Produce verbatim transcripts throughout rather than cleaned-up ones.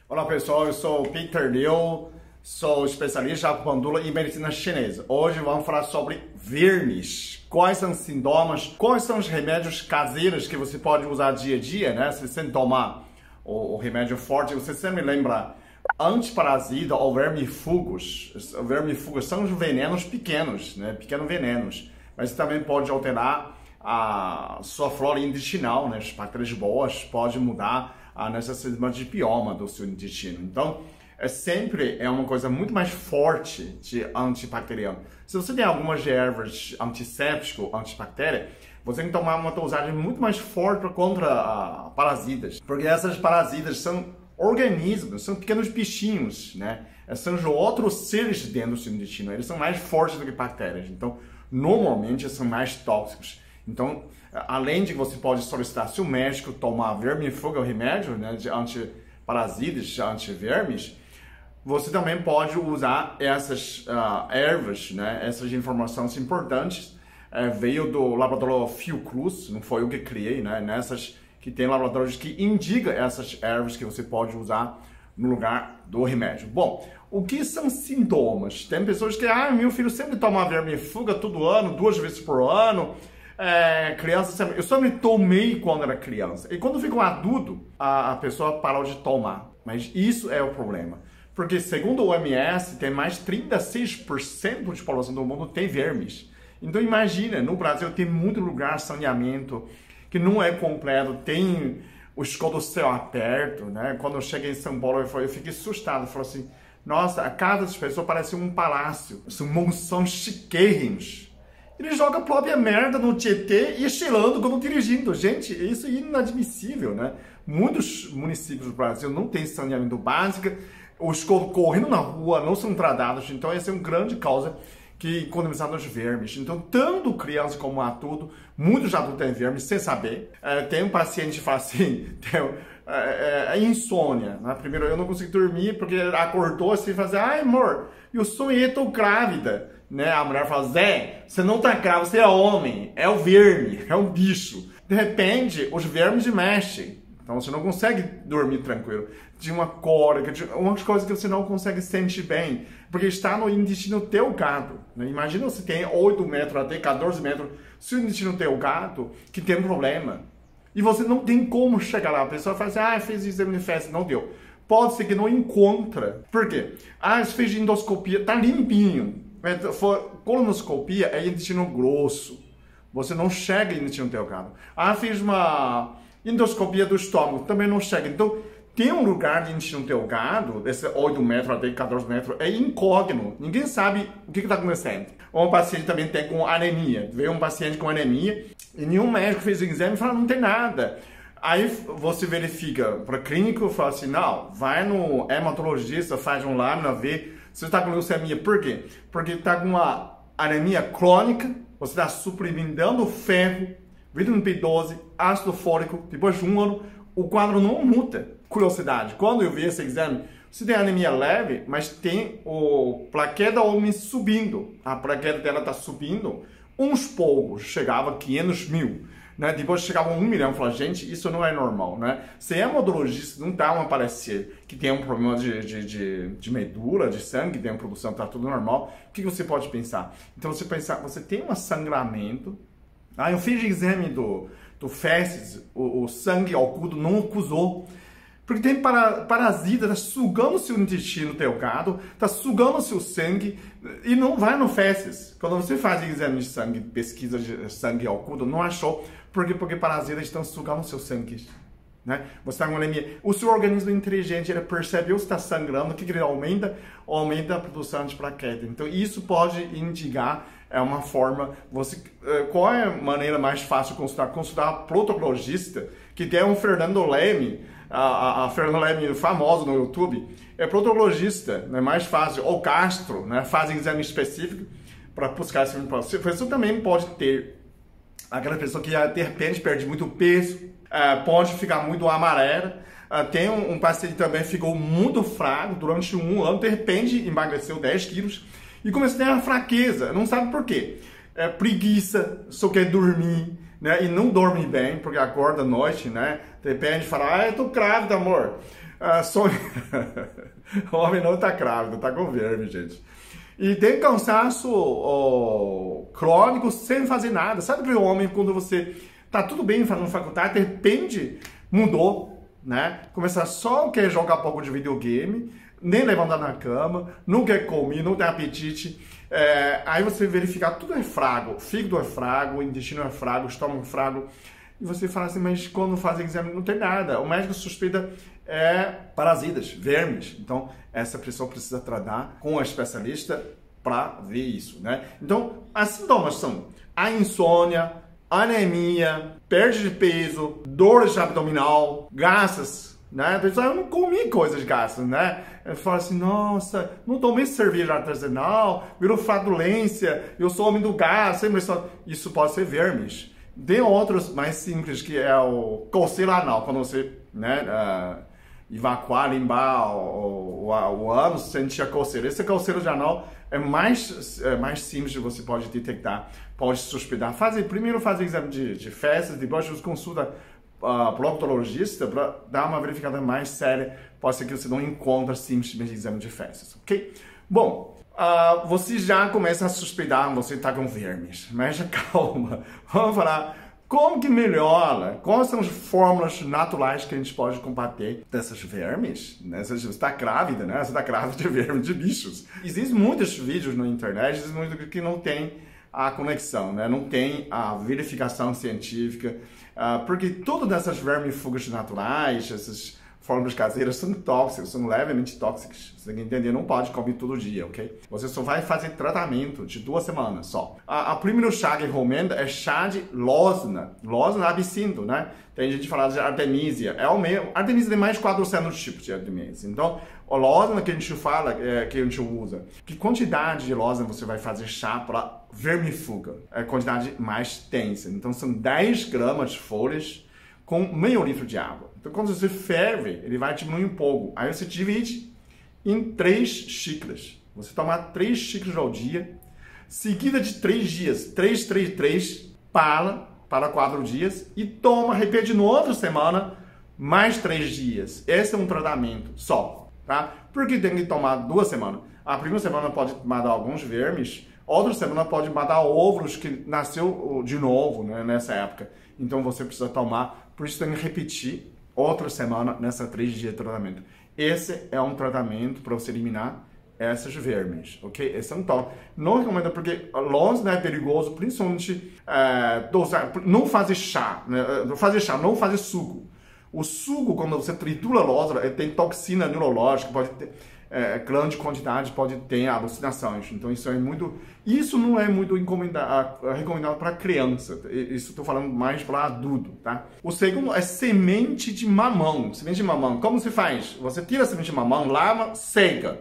Olá pessoal, eu sou o Peter Liu, sou especialista em acupuntura e medicina chinesa. Hoje vamos falar sobre vermes. Quais são os sintomas, quais são os remédios caseiros que você pode usar dia a dia, né? Se você tomar o, o remédio forte, você sempre lembra antiparasita ou vermífugos. Os vermífugos são os venenos pequenos, né? Pequenos venenos. Mas também pode alterar a sua flora intestinal, né? As bactérias boas podem mudar a necessidade de bioma do seu intestino. Então, é sempre é uma coisa muito mais forte de antibacteriano. Se você tem algumas ervas antisséptico, antibactéria, você tem que tomar uma dosagem muito mais forte contra uh, parasitas, porque essas parasitas são organismos, são pequenos bichinhos, né? São outros seres dentro do seu intestino, eles são mais fortes do que bactérias, então, normalmente, são mais tóxicos. Então, além de que você pode solicitar se o médico tomar vermifugo, o remédio, né, de antiparasitas, de antivermes, você também pode usar essas uh, ervas, né, essas informações importantes. É, veio do laboratório Fiocruz, não foi eu que criei, né, nessas que tem laboratórios que indicam essas ervas que você pode usar no lugar do remédio. Bom, o que são sintomas? Tem pessoas que, ah, meu filho sempre toma vermifuga todo ano, duas vezes por ano. É, criança sempre... Eu só me tomei quando era criança. E quando ficou adulto, a, a pessoa parou de tomar. Mas isso é o problema. Porque, segundo o O M S, tem mais de trinta e seis por cento de população do mundo tem vermes. Então, imagina, no Brasil tem muito lugar de saneamento que não é completo. Tem o esgoto céu aberto, né? Quando eu cheguei em São Paulo, eu, eu fiquei assustado. Eu falei assim, nossa, a casa das pessoas parece um palácio. São monções chiquérrimos. Ele joga a própria merda no Tietê e cheirando quando dirigindo. Gente, isso é inadmissível, né? Muitos municípios do Brasil não têm saneamento básico, os esgoto correndo na rua não são tratados, então essa é uma grande causa que economizar nos vermes. Então, tanto criança como adulto, muitos adultos têm vermes sem saber. É, tem um paciente que fala assim, tem, é, é, insônia, né? Primeiro, eu não consigo dormir porque acordou assim e fala assim, ai amor, eu sonhei, tô grávida. Né? A mulher fala, Zé, você não tá grávida, você é homem, é o verme, é um bicho. De repente, os vermes mexem, então você não consegue dormir tranquilo. De uma cólica, de umas coisas que você não consegue sentir bem, porque está no intestino delgado. Né? Imagina você tem oito metros até quatorze metros, se o intestino delgado, que tem um problema. E você não tem como chegar lá. A pessoa fala assim, ah, fez exame de fezes, não deu. Pode ser que não encontra. Por quê? Ah, fez endoscopia, tá limpinho. Colonoscopia é intestino grosso. Você não chega em intestino delgado. Ah, fiz uma endoscopia do estômago. Também não chega. Então, tem um lugar de intestino delgado, esse oito metros até quatorze metros, é incógnito. Ninguém sabe o que está acontecendo. Um paciente também tem com anemia. Veio um paciente com anemia e nenhum médico fez o exame e falou, não tem nada. Aí você verifica para clínico e fala assim, não, vai no hematologista, faz um lâmina, vê. Você está com leucemia, por quê? Porque está com uma anemia crônica, você está suplementando ferro, vitamina B doze, ácido fólico, depois de um ano, o quadro não muda. Curiosidade, quando eu vi esse exame, você tem anemia leve, mas tem o plaqueta da homem subindo. A plaqueta dela está subindo, uns poucos, chegava a quinhentos mil. Né? Depois chegava a um milhão e falava, gente, isso não é normal, né? Se é hematologista, não dá uma parecer que tem um problema de, de, de, de medula, de sangue, tem uma produção, tá tudo normal. O que você pode pensar? Então você pensar, você tem um sangramento, ah, eu fiz o exame do, do fezes, o, o sangue oculto não acusou. Porque tem para, parasita, tá sugando seu intestino delgado, tá sugando seu sangue e não vai no fezes. Quando você faz exame de sangue, pesquisa de sangue oculto, não achou. Por quê? Porque parasitas estão sugando seu sangue. Né? Você está com anemia. O seu organismo é inteligente, ele percebeu que está sangrando, o que ele aumenta? Aumenta a produção de plaqueta. Então isso pode indicar é uma forma, você, qual é a maneira mais fácil de consultar? Consultar um protocologista, que tem um Fernando Leme, a, a, a Fernando Leme famosa no YouTube, é protocologista, é mais fácil, ou gastro, né? Fazem exame específico para buscar esse informação. Você também pode ter aquela pessoa que de repente perde muito peso, uh, pode ficar muito amarela. Uh, tem um, um paciente que também ficou muito fraco durante um ano, de repente emagreceu dez quilos e começou a ter uma fraqueza, não sabe por quê. É, preguiça, só quer dormir, né? E não dorme bem, porque acorda à noite, né? De repente fala, ah, eu tô grávida, amor. Uh, sonho... o homem não está grávido, está com verme, gente. E tem cansaço oh, crônico sem fazer nada. Sabe que o homem, quando você tá tudo bem fazendo faculdade, de repente mudou, né? Começa só quer jogar pouco de videogame, nem levantar na cama, não quer comer, não tem apetite. É, aí você verifica, tudo é fraco, fígado é fraco, intestino é fraco, estômago é fraco. E você fala assim, mas quando faz exame não tem nada. O médico suspeita é parasitas, vermes. Então, essa pessoa precisa tratar com um especialista para ver isso, né? Então, as sintomas são a insônia, anemia, perda de peso, dores abdominal, gases, né? A pessoa, eu não comi coisas de gases, né? Eu falo assim, nossa, não tomei cerveja artesanal, virou flatulência, eu sou homem do gás, sempre só... Isso pode ser vermes. Tem outros mais simples, que é o coceira anal, quando você, né, uh, evacuar, limpar o, o, o ânus, sentir a coceira. Esse coceira de anal é mais, é mais simples de você pode detectar, pode suspeitar. Fazer, primeiro fazer exame de, de fezes, depois você consulta uh, proctologista para dar uma verificada mais séria. Pode ser que você não encontre simplesmente exame de fezes, ok? Bom, Uh, você já começa a suspeitar que você está com vermes, mas calma, vamos falar como que melhora, quais são as fórmulas naturais que a gente pode combater dessas vermes, né? Você está grávida, né? Você está grávida de vermes, de bichos. Existem muitos vídeos na internet, existem muitos que não tem a conexão, né? Não tem a verificação científica, uh, porque todas essas vermífugas naturais, essas fórmulas caseiras são tóxicas, são levemente tóxicas. Você tem que entender, não pode comer todo dia, ok? Você só vai fazer tratamento de duas semanas só. A, a primeiro chá que recomendo é chá de losna. Losna absinto, né? Tem gente que fala de artemisia. É o mesmo. Artemisia tem mais de quatrocentos tipos de artemisia. Então, a losna que a gente fala, é, que a gente usa, que quantidade de losna você vai fazer chá para vermifuga? É a quantidade mais tensa. Então, são dez gramas de folhas com meio litro de água. Então, quando você ferve, ele vai diminuir um pouco. Aí você divide em três xícaras. Você toma três xícaras ao dia, seguida de três dias. Três, três, três, para, para quatro dias. E toma, repete na outra semana, mais três dias. Esse é um tratamento só, tá? Porque tem que tomar duas semanas. A primeira semana pode matar alguns vermes, outra semana pode matar óvulos que nasceu de novo, né, nessa época. Então, você precisa tomar, por isso tem que repetir outra semana nessa três dias de tratamento. Esse é um tratamento para você eliminar essas vermes, ok? Esse é um top. Não recomendo porque losna é perigoso, principalmente é, dosar, não fazer chá, né? Não fazer chá, não fazer suco. O suco, quando você tritura a losna, ele tem toxina neurológica, pode ter é, grande quantidade, pode ter alucinações. Então isso é muito, isso não é muito recomendado para criança. Isso estou falando mais para adulto, tá? O segundo é semente de mamão. Semente de mamão, como se faz? Você tira a semente de mamão, lava, seca.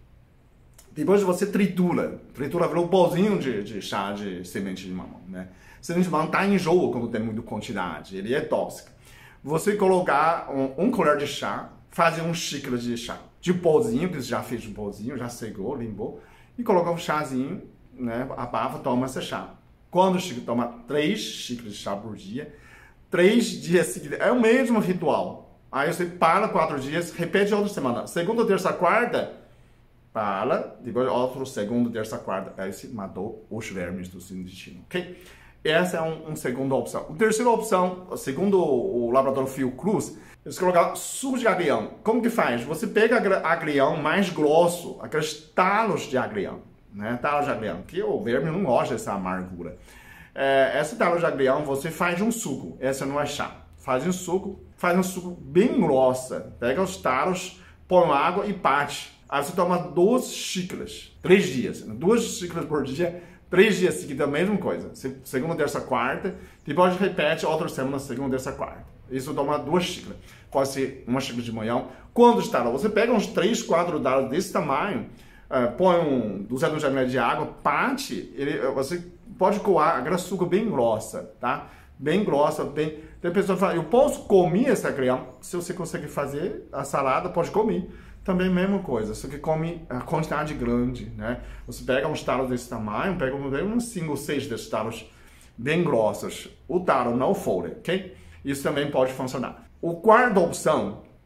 Depois você tritura. Tritura virou um pozinho de, de chá de semente de mamão, né? Semente de mamão tá enjoo quando tem muita quantidade. Ele é tóxico. Você colocar um, um colher de chá, fazer um xícara de chá de pozinho, que você já fez um pozinho, já secou, limpou, e colocar um chazinho, né? Abafa, toma esse chá. Quando chega, toma três xícaras de chá por dia, três dias seguidos. É o mesmo ritual. Aí você para quatro dias, repete outra semana. Segunda, terça, quarta, para, depois outro, segunda, terça, quarta. Aí você matou os vermes do seu intestino, ok? Essa é uma um segunda opção. A terceira opção, segundo o laboratório Fiocruz, eles colocam suco de agrião. Como que faz? Você pega agrião mais grosso, aqueles talos de agrião, né? Talos de agrião, que o verme não gosta dessa amargura. É, esse talo de agrião, você faz um suco. Essa não é chá. Faz um suco, faz um suco bem grossa. Pega os talos, põe água e bate. Aí você toma duas xícaras, três dias. Duas xícaras por dia, três dias seguidos, a mesma coisa. Segunda, terça, quarta. Depois repete outra semana, segunda, terça, quarta. Isso toma duas xícaras. Pode ser uma xícara de manhã. Quando está, você pega uns três, quatro dados desse tamanho, uh, põe um duzentos mililitros de água, bate, ele, você pode coar a açúcar bem grossa, tá? Bem grossa, bem... Tem pessoa que fala, eu posso comer essa crema? Se você conseguir fazer a salada, pode comer. Também a mesma coisa, só que come a quantidade grande, né? Você pega uns talos desse tamanho, pega uns cinco ou seis desses talos bem grossos. O talo não folha, ok? Isso também pode funcionar. A quarta opção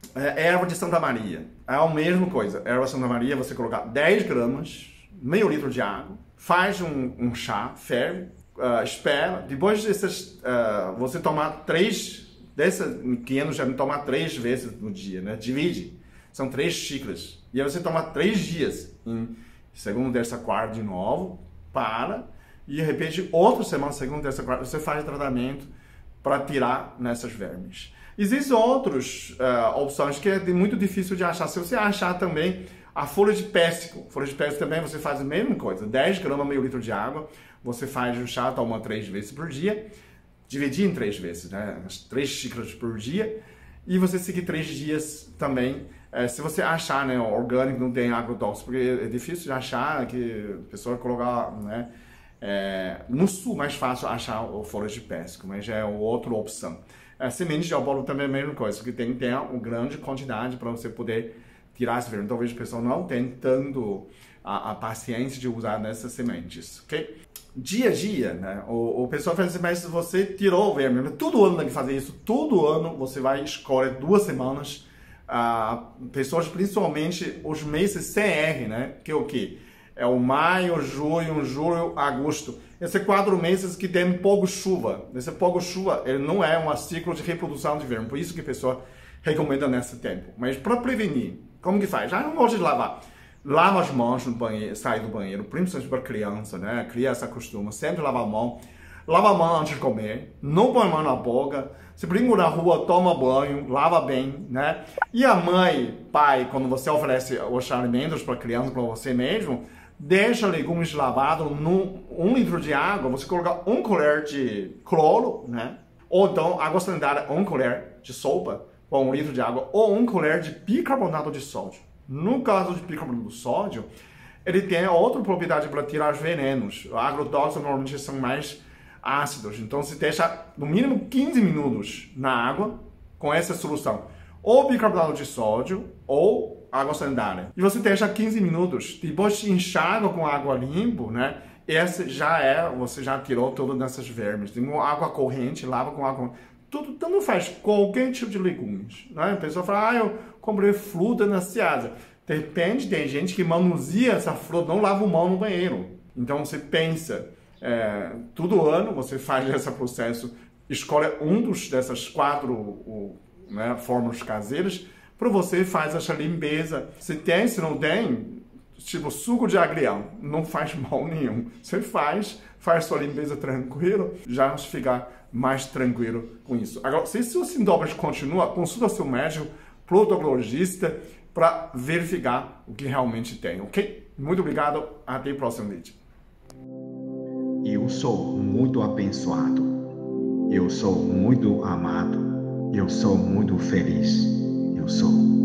É, erva de Santa Maria. É a mesma coisa. Erva de Santa Maria, você colocar dez gramas, meio litro de água, faz um, um chá, ferve, uh, espera. Depois dessas, uh, você tomar três, dessas quinhentos já tomar três vezes no dia, né? Divide. São três xícaras. E aí você toma três dias. Em segunda, terça, quarta de novo, para. E repete outra semana, segunda, terça, quarta. Você faz tratamento para tirar nessas vermes. Existem outras uh, opções que é muito difícil de achar. Se você achar também a folha de pêssego. Folha de pêssego também você faz a mesma coisa. dez gramas, meio litro de água. Você faz o chá, toma três vezes por dia. Dividir em três vezes, né? As três xícaras por dia. E você seguir três dias também. É, se você achar, né, orgânico, não tem agrotóxico, porque é difícil de achar, que a pessoa colocar, né? É, no sul, mais fácil achar o folha de pêssego, mas já é outra opção. É, semente de albolo também é a mesma coisa, porque tem que ter uma grande quantidade para você poder tirar esse verme. Talvez a pessoa não tenha tanto a, a paciência de usar nessas sementes, ok? Dia a dia, né? O, o pessoal fala assim, mas você tirou o verme, todo ano tem que fazer isso, todo ano você vai escolher duas semanas, ah, pessoas, principalmente os meses C R, né? Que é o quê? É o maio, junho, julho, agosto. Esses quatro meses que tem pouco chuva. Esse pouco chuva, ele não é um ciclo de reprodução de verme. Por isso que a pessoa recomenda nesse tempo. Mas para prevenir, como que faz? Já não gosta de lavar. Lava as mãos no banheiro, sai do banheiro, principalmente para criança, né? A criança costuma sempre lavar a mão. Lava a mão antes de comer. Não põe a mão na boca. Se brinca na rua, toma banho, lava bem, né? E a mãe, pai, quando você oferece os alimentos para a criança, para você mesmo, deixa legumes lavados num um litro de água, você coloca um colher de cloro, né? Ou então água sanitária, um colher de sopa, ou um litro de água, ou um colher de bicarbonato de sódio. No caso de bicarbonato de sódio, ele tem outra propriedade para tirar os venenos. Os agrotóxicos normalmente são mais ácidos, então se deixa no mínimo quinze minutos na água com essa solução. Ou bicarbonato de sódio, ou água sanitária. E você deixa quinze minutos, depois enxágua com água limpa, né? Esse já é, você já tirou todas essas vermes. Tem água corrente, lava com água. Tudo, tanto faz qualquer tipo de legumes, né? A pessoa fala, ah, eu comprei fruta na Ciasa. Depende, tem gente que manuseia essa fruta, não lava a mão no banheiro. Então você pensa, é, todo ano você faz esse processo, escolhe um dos dessas quatro o, né, formas caseiras, para você faz essa limpeza. Se tem, se não tem, tipo suco de agrião, não faz mal nenhum. Você faz, faz sua limpeza tranquilo, já fica mais tranquilo com isso. Agora, se seus sintomas continuam, consulta seu médico, proctologista, para verificar o que realmente tem, ok? Muito obrigado, até o próximo vídeo. Eu sou muito abençoado. Eu sou muito amado. Eu sou muito feliz. Eu sou.